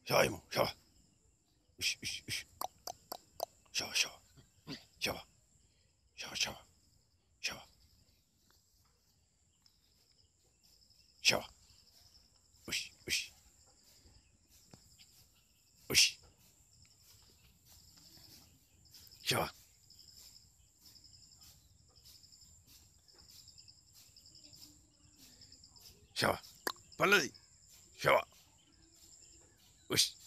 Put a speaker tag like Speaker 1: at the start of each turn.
Speaker 1: 下一幕，下吧，嘘嘘嘘，下吧下吧，下吧下吧下吧下吧下吧，嘘嘘嘘，下吧下吧，빨리下吧，嘘。